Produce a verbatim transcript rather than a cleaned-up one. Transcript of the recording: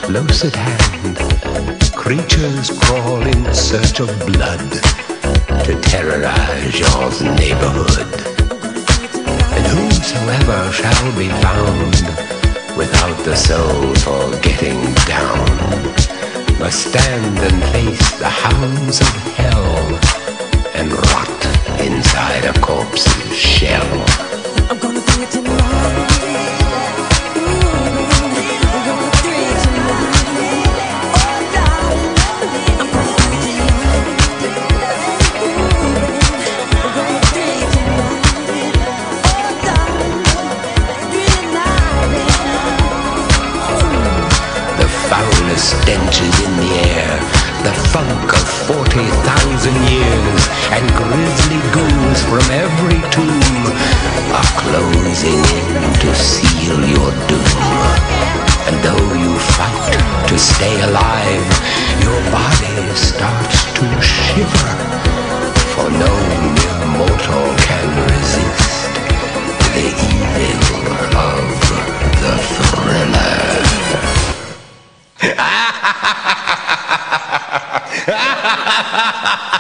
Close at hand, creatures crawl in search of blood to terrorize your neighborhood. And whosoever shall be found without the soul for getting down must stand and face the hounds of hell and rot inside a corpse's shell. I'm gonna do it tonight. Stench is in the air, the funk of forty thousand years, and grisly ghouls from every tomb are closing in to seal your doom. And though you fight to stay alive, your body starts to shiver, for no mere mortal can resist the evil of the thriller. Ha ha ha ha ha ha!